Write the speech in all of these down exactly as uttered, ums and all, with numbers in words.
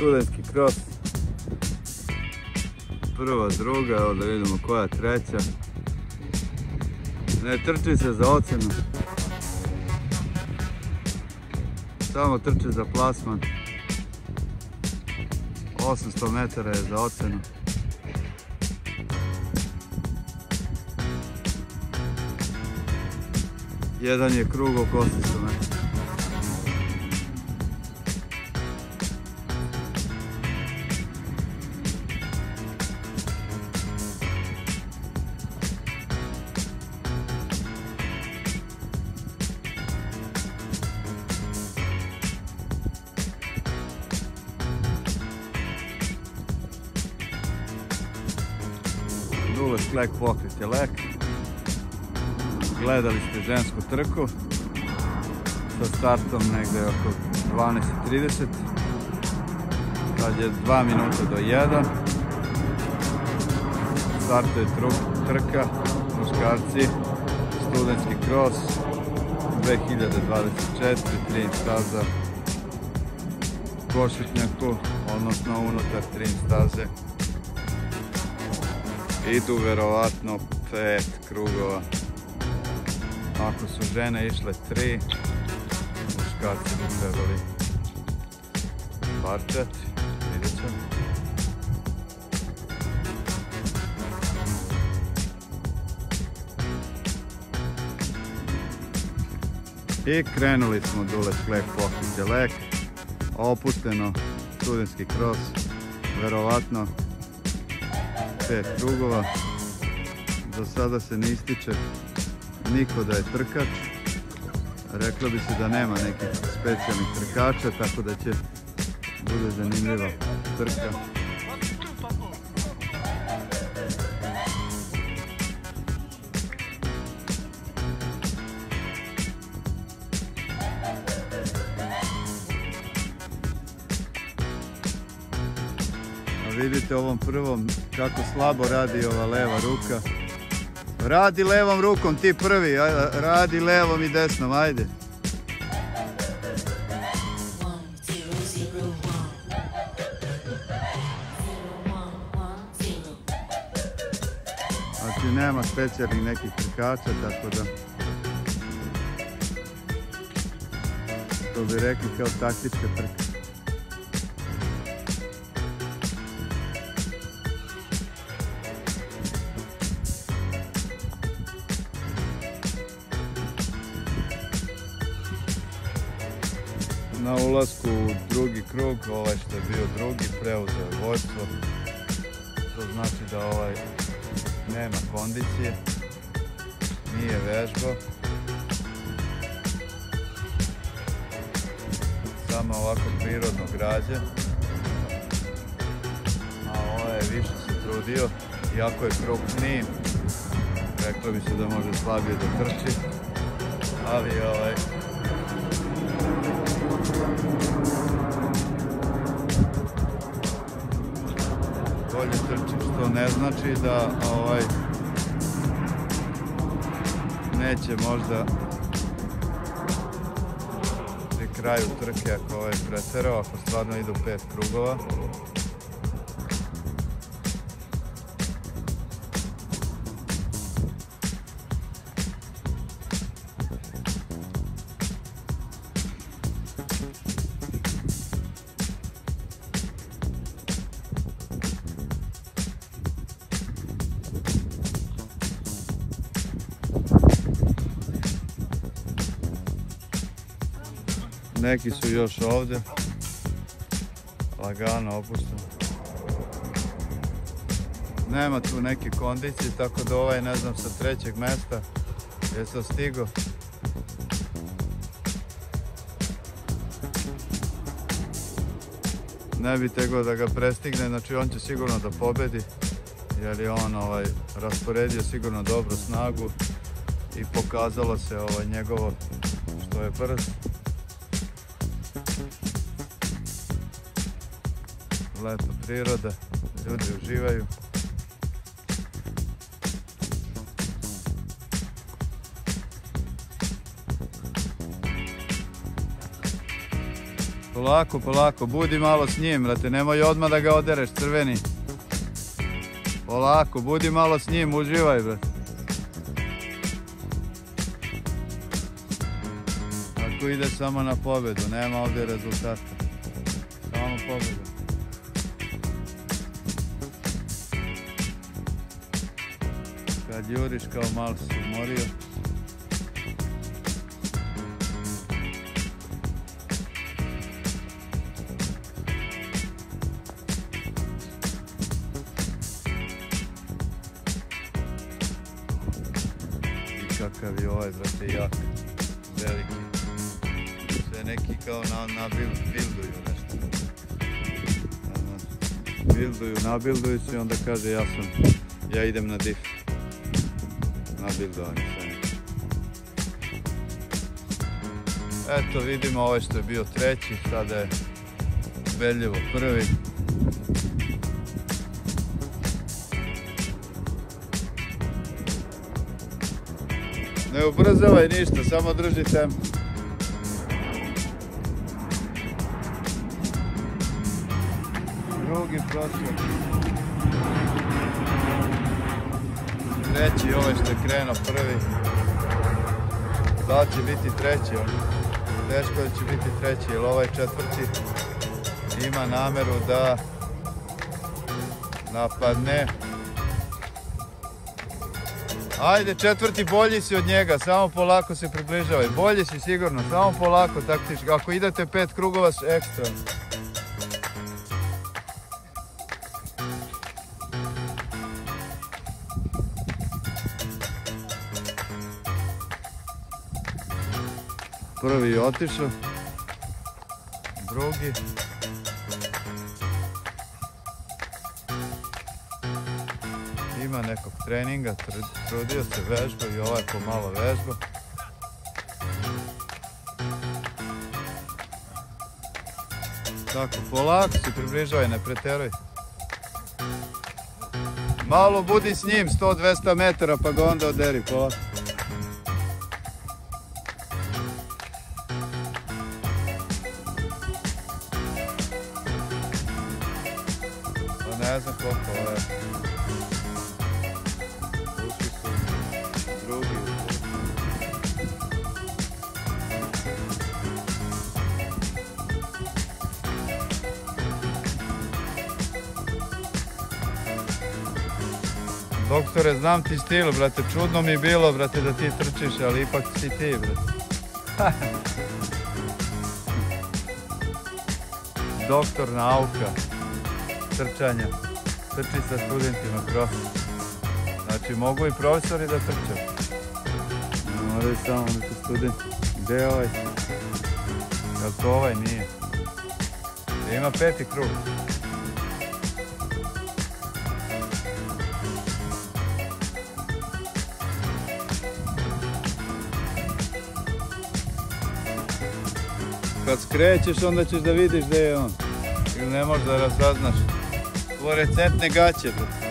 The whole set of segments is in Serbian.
Studentski cross. Prva, druga, evo da vidimo koja je treća. Ne trči se za ocjenu. Samo trči za plasman. osamsto metara je za ocjenu. Jedan je krug oko osamsto metara. Dule Sklek pokret je lek. Gledali ste žensku trku sa startom negde oko dvanaest i trideset. Sad je dva minuta do jedan. Startuje trka, muškarci, studentski cross dve hiljade dvadeset četiri, tri staza Košutnjaku, odnosno unutar tri staze. Idu verovatno pet krugova. Ako su žene išle tri, muškarci bi trebali parčati, vidjet ćemo. I krenuli smo Dule Sklek pokret je lek. Opušteno, studentski cross, verovatno pet krugova. Do sada se ne ističe niko da je trkač. Reklo bi se da nema nekih specijalnih trkača, tako da će bude zanimljiva trka. Vidite ovom prvom kako slabo radi ova leva ruka. Radi levom rukom ti prvi, radi levom i desnom, ajde. Znači nema specijalnih nekih trkača, tako da to bi rekli kao taktička trka. Na ulasku u drugi krug, ovaj što je bio drugi, preuzeo je vođstvo. To znači da ovaj nema kondicije, nije vežbao. Samo ovako prirodno građen. A ovaj je više se trudio, iako je krupniji. Reklo bi se da može slabije da trči, ali ovaj bolje trči, što ne znači da ovaj neće možda pri kraju trke, ako ovaj preterao, ako stvarno idu pet krugova. Neki su još ovdje, lagano opušteno. Nema tu neke kondicije, tako da ovaj, ne znam, sa trećeg mjesta je sad stigao. Ne bi tegao da ga prestigne, znači on će sigurno da pobedi, jer je on ovaj, rasporedio sigurno dobru snagu i pokazalo se ovaj, njegovo što je brz. Lepa priroda, ljudi uživaju. Polako, polako, budi malo s njim, brate, nemoj odmah da ga odereš, crveni. Polako, budi malo s njim, uživaj, brate. Ako ide samo na pobedu, nema ovdje rezultata. Samo pobedu. Kad juriš kao malo si umorio. Kakav je ovaj, brate, jak, veliki. Sve neki kao na, na build, builduju nešto. Builduju, nabilduju se i onda kaže ja sam, ja idem na diff. Nabildovani sve neki. Eto vidimo ovaj što je bio treći, sada je ubedljivo prvi. Ne ubrzavaj ništa, samo drži tempo. Drugi prošao. Treći, ovaj što je krenuo prvi. Da će biti treći, teško da će biti treći, jer ovaj četvrti ima nameru da napadne. Ajde, četvrti, bolji si od njega, samo polako se približavaj. Bolji si sigurno, samo polako taktički. Ako idete pet krugova ekstra. Prvi je otišao. Drugi. Ima nekog treninga, trudio se, vežba i ovaj pomalo vežba. Tako, polako se približavaj, ne preteruj. Malo budi s njim, sto do dvesta metara, pa ga onda oderi, polako. Pa ne znam koliko ovo je. Doktore, znam ti stil, brate, čudno mi je bilo, brate, da ti trčiš, ali ipak si ti, brate. Doktor nauka, trčanja, trči sa studentima, cross. Znači, mogu i profesori da trče. Ne moraju samo da su studenti. Gde je ovaj? Jel to ovaj? Nije. Ima peti krug. Kad skrećeš, onda ćeš da vidiš gde je on. Ili ne možeš da razaznaš. Fluorescentne gaće.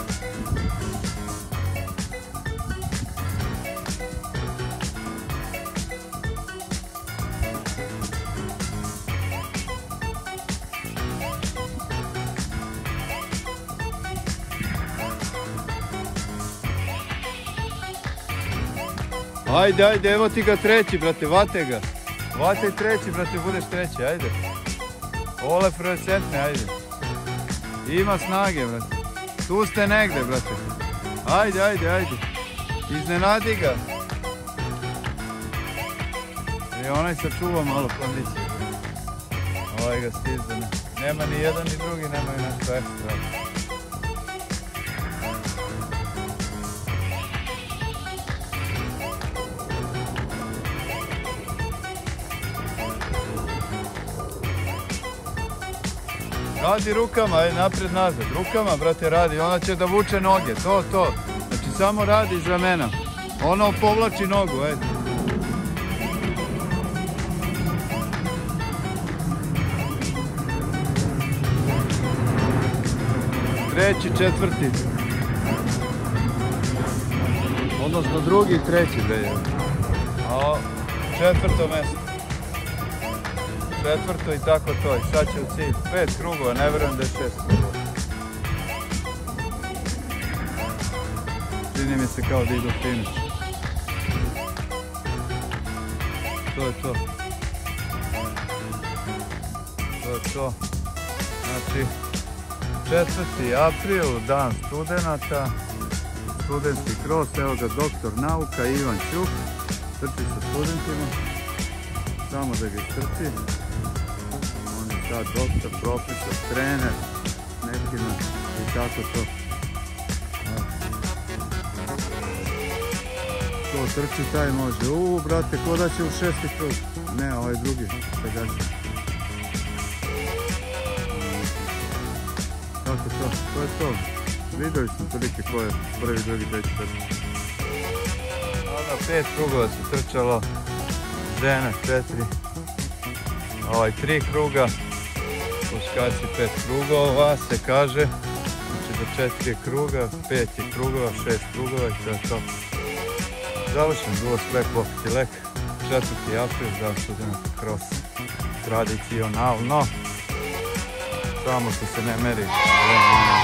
Ajde, ajde, evo ti ga treći, brate, vate ga. Vataj treći, brate, budeš treći, ajde. Ole fluorescentne, ajde. Ima snage, brate. Tu ste negde, brate. Ajde, ajde, ajde. Iznenadi ga. I onaj sačuva malo kondiciju. Ovaj ga stizdane. Nema ni jedan ni drugi, nemaju nešto ekstra. Radi rukama, aj napred nazad, rukama, brate, radi, ona će da vuče noge, to, to. Znači, samo radi iz ramena. Ono povlači nogu, ajde. Treći, četvrti. Odnosno drugi i treći, bre. A četvrto mesto. četvrtu i tako to. I sad će u cilj pet krugova, ne vjerujem da je šest krugova. Čini mi se kao da idu finiš. To je to. To je to. Znači, četvrti april, dan studenata, studentski kros, evo ga doktor nauka Ivan Ćuk, trči sa studentima, samo da ga istrči. On je sad doktor, profesor, trener, nekima i tako to. Ko trči taj može, uuu brate, ko da će u šesti krug, ne ovaj drugi, segači. Tako to, to je to. Vidjeli smo prilike ko je prvi, drugi, treći, četvrti. Onda pet krugova se trčalo, žene četiri, ovaj tri kruga, muškarci pet krugova se kaže, znači do četiri kruga, pet je krugova, šest krugova i to je to. Završen Duo Sklek Pokret i Lek, četvrti april, dan studenata cross, tradicionalno. Samo što se ne meri.